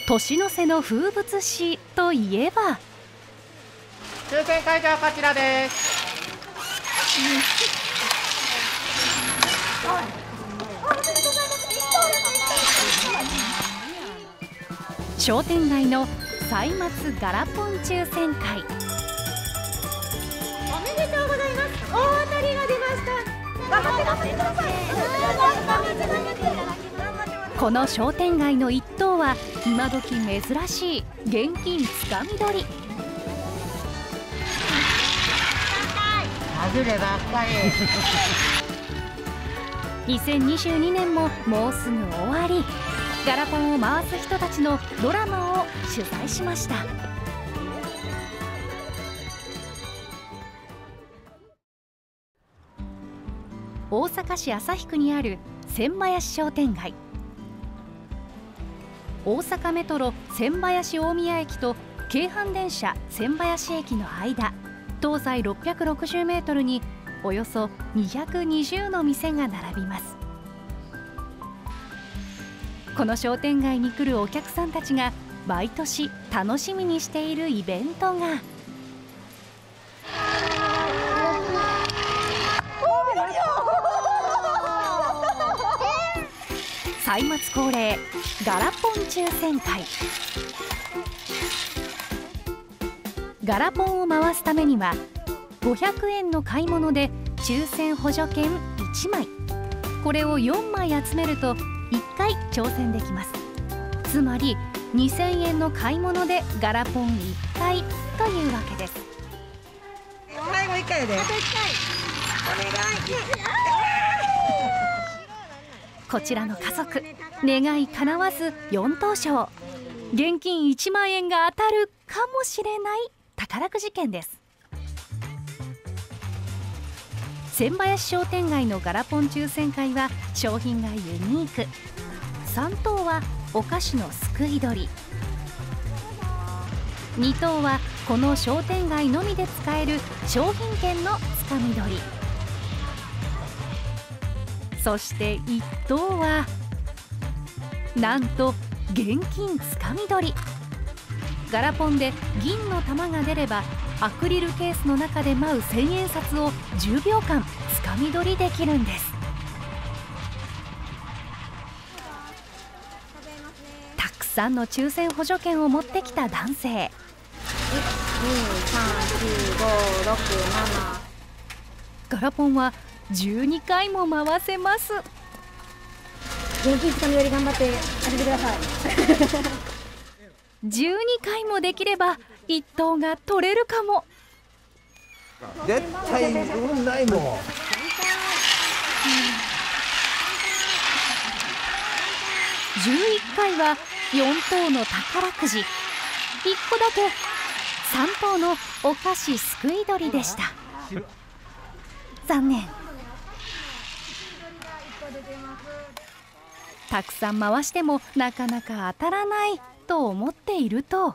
年の瀬の風物詩といえば、 抽選会場はこちらです。 商店街の歳末ガラポン抽選会。 おめでとうございます。大当たりが出ました。頑張って頑張ってください。 この商店街の一等は今時珍しい現金つかみ取り。 外ればっかり。 2022年ももうすぐ終わり。ガラポンを回す人たちのドラマを取材しました。大阪市旭区にある千林商店街。大阪メトロ千林大宮駅と京阪電車千林駅の間、東西660メートルにおよそ220の店が並びます。この商店街に来るお客さんたちが毎年楽しみにしているイベントが、歳末恒例ガラポン抽選会。ガラポンを回すためには500円の買い物で抽選補助券1枚、これを4枚集めると1回挑戦できます。つまり2000円の買い物でガラポン1回というわけです。 最後1回で。お願い。 こちらの家族、願い叶わず4等賞、現金1万円が当たるかもしれない宝くじ券です。千林商店街のガラポン抽選会は商品がユニーク。3等はお菓子のすくい取り、2等はこの商店街のみで使える商品券のつかみ取り、そして1等はなんと現金つかみ取り。ガラポンで銀の玉が出ればアクリルケースの中で舞う1000円札を10秒間つかみ取りできるんです。たくさんの抽選補助券を持ってきた男性。 1、2、3、4、5、6、7。 ガラポンは12回も回せます。 現金つかみ取り頑張って当ててください。 12回もできれば1等が取れるかも。 絶対運ないもん。 11回は4等の宝くじ、1個だけ3等のお菓子すくい取りでした。残念。たくさん回してもなかなか当たらないと思っていると、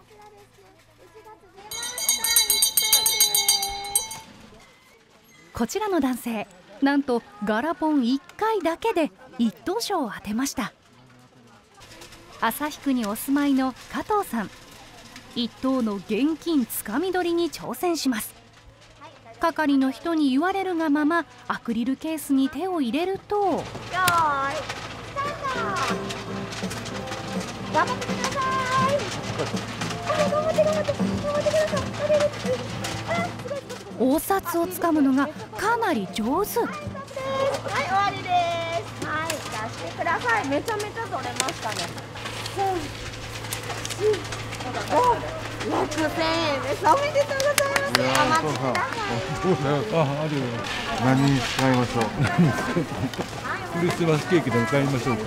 こちらの男性、なんとガラポン1回だけで1等賞を当てました。旭区にお住まいの加藤さん、1等の現金つかみ取りに挑戦します。係の人に言われるがままアクリルケースに手を入れると、 よーい、スタート。頑張ってください。頑張って頑張って頑張ってください。 大札をつかむのがかなり上手。 はい、終わりです。はい、出してください。めちゃめちゃ取れましたね。6000円です。おめでとうございます。お待ちください。 何に使いましょう。クリスマスケーキでも買いましょうか。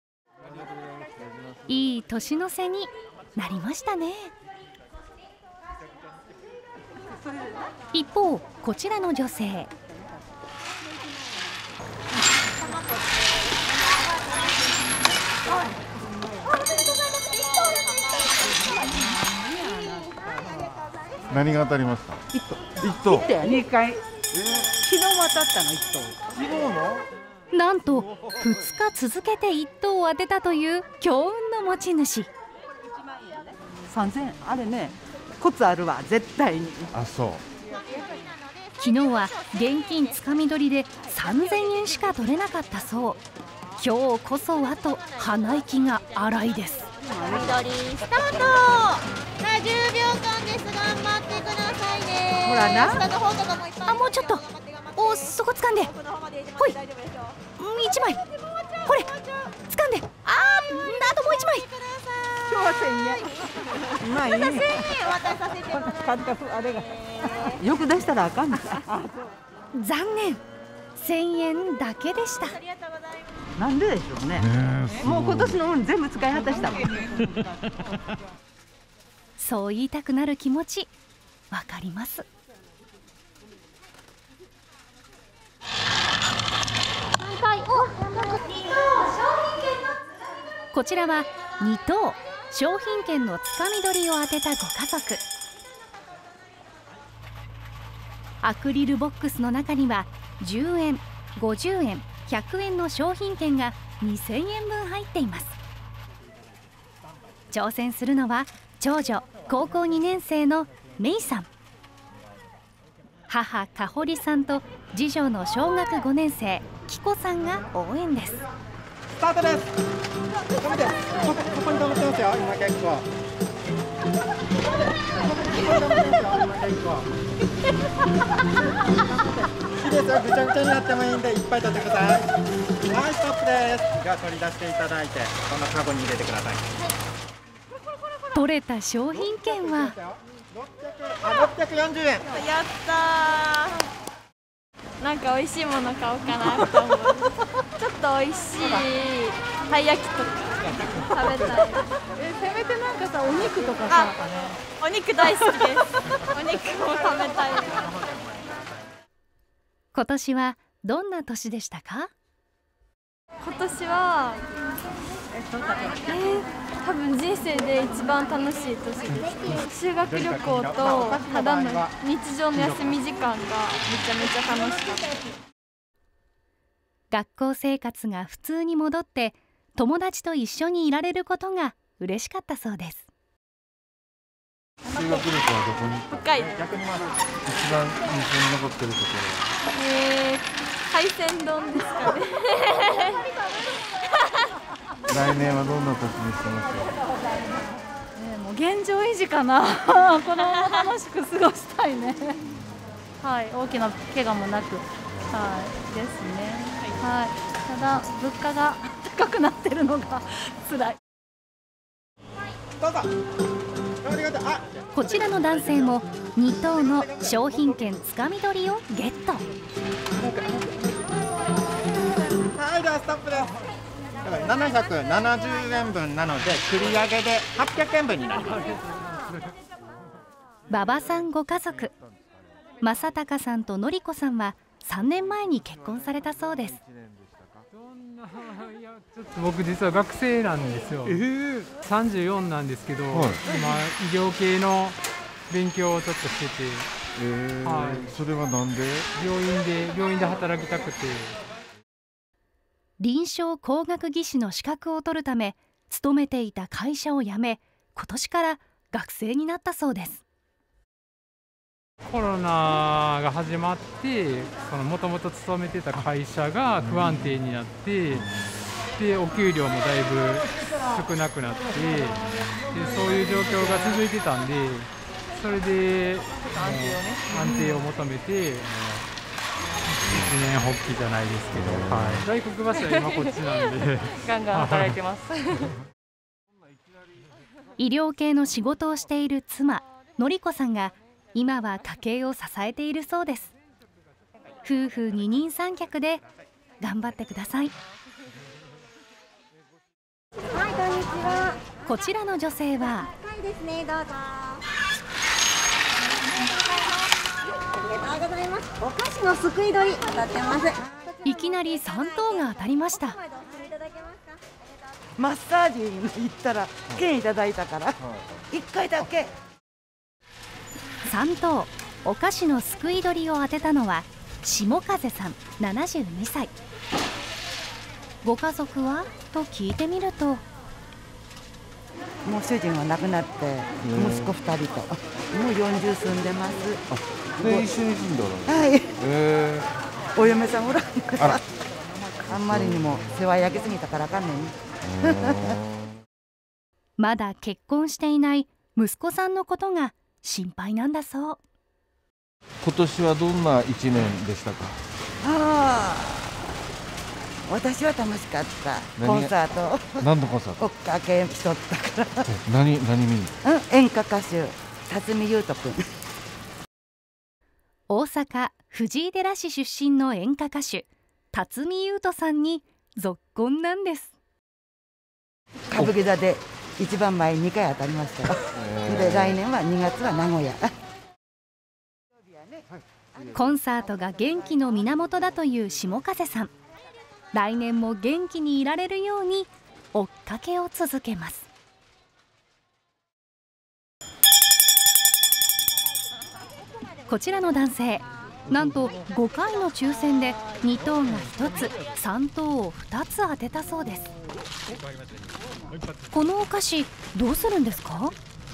いい年の瀬になりましたね。一方、こちらの女性、 何が当たりました？一等。 2回。昨日も当たったの1等。 昨日の？ なんと2日続けて1等を当てたという強運の持ち主。 3000円あれね、コツあるわ絶対に。 あ、そう。 昨日は現金つかみ取りで3000円しか取れなかったそう。今日こそはと鼻息が荒いです。 緑スタート。さあ10秒間です。頑張ってくださいね。 ほらな。 下の方とかもいっぱい。 あ、もうちょっと。お、そこ掴んで。ほい。1枚。これ掴んで。あともう1枚。 今日は1000円。うまいね。 1000円渡させてもらいます。 感覚あれが。よく出したらあかんね。 残念。1000円だけでした。 ありがとうございます。 なんででしょうね。もう今年の分全部使い果たしたもん。 そう言いたくなる気持ちわかります。こちらは2等商品券のつかみ取りを当てたご家族。アクリルボックスの中には10円、50円、100円の商品券が2000円分入っています。挑戦するのは長女高校2年生のめいさん、母かほりさんと次女の小学5年生きこさんが応援です。 スタートです。止めて、ここに止めてますよ。今結構。いいですよ。ぐちゃぐちゃになってもいいんで、いっぱい取ってください。はい、ストップです。じゃあ取り出していただいて、このカゴに入れてください。 取れた商品券は 640円。 やったー。なんか美味しいもの買おうかなと思う。ちょっと美味しいたい焼きとか食べたい。 せめてなんかさ、お肉とかさ。 お肉大好きです。お肉も食べたい。 今年はどんな年でしたか？ 今年は多分人生で一番楽しい年です。修学旅行とただの日常の休み時間がめちゃめちゃ楽しかった。 学校生活が普通に戻って友達と一緒にいられることが嬉しかったそうです。 修学旅行はどこに？ 北海道。 一番印象に残ってるとこ海鮮丼ですかね。 ろ。来年はどんな年にしてますか？ もう現状維持かな。このまま楽しく過ごしたいね。はい、大きな怪我もなく、はいですね。はい。ただ物価が高くなってるのが辛い。 どうぞ。ありがとう。 こちらの男性も2等の商品券つかみ取りをゲット。 はい、ではストップです。770円分なので繰り上げで800円分になります。 馬場さんご家族、正隆さんとのりこさんは3年前に結婚されたそうです。 いやちょっと僕実は学生なんですよ。34なんですけど、今医療系の勉強をちょっとしてて、 それはなんで？ 病院で働きたくて。 臨床工学技士の資格を取るため勤めていた会社を辞め、今年から学生になったそうです。 コロナが始まって、もともと勤めてた会社が不安定になって、でお給料もだいぶ少なくなって、でそういう状況が続いてたんで、それで安定を求めて一念発起じゃないですけど、大黒柱は今こっちなんでガンガン働いてます。 医療系の仕事をしている妻のりこさんが今は家計を支えているそうです。夫婦二人三脚で頑張ってください。 はい、こんにちは。 こちらの女性ははいですね、どうぞ。ありがとうございます。お菓子のすくい取り当たってます。 いきなり3等が当たりました。 マッサージに行ったら券いただいたから1回だけ。 3等お菓子のすくい取りを当てたのは下風さん72歳。ご家族はと聞いてみると、 もう主人は亡くなって息子2人ともう40住んでます。 で一緒に住んでおられる。 はい。お嫁さんおらんからあんまりにも世話焼きすぎたからあかんねん。 まだ結婚していない息子さんのことが心配なんだそう。 今年はどんな1年でしたか？ 私は楽しかった。コンサート。 何のコンサート？ 追っかけしとったから。 何見に？ 演歌歌手辰巳ゆうとくん。 大阪藤井寺市出身の演歌歌手辰巳ゆうとさんにぞっこんなんです。 歌舞伎座で一番前2回当たりましたよ。で来年は2月は名古屋。 コンサートが元気の源だという下風さん。来年も元気にいられるように追っかけを続けます。こちらの男性、なんと5回の抽選で2等が1つ、3等を2つ当てたそうです。このお菓子どうするんですか？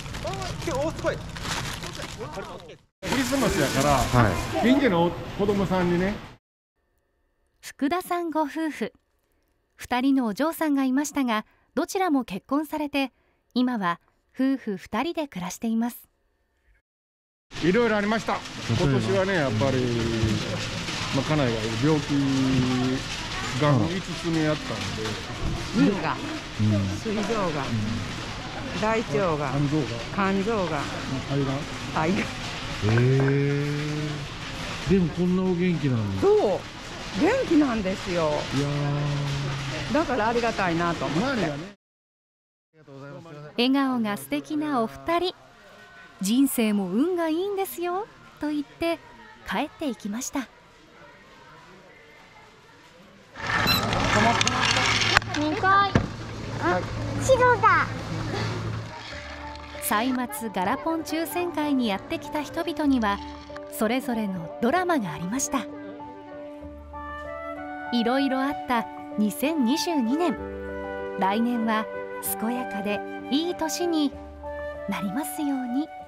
クリスマスやから、近所の子供さんにね。 福田さんご夫婦、2人のお嬢さんがいましたが、どちらも結婚されて今は夫婦2人で暮らしています。 いろいろありました。今年はね、やっぱり家内が病気がん5つ目やったんで、 乳がん、膵臓がん、大腸がん、肝臓がん、肺がん。 でもこんなお元気なんだ。 そう、元気なんですよ。だからありがたいなと思って。 笑顔が素敵なお二人。人生も運がいいんですよと言って帰っていきました。 2回。白だ。 歳末ガラポン抽選会にやってきた人々にはそれぞれのドラマがありました。いろいろあった2022年。来年は健やかでいい年になりますように。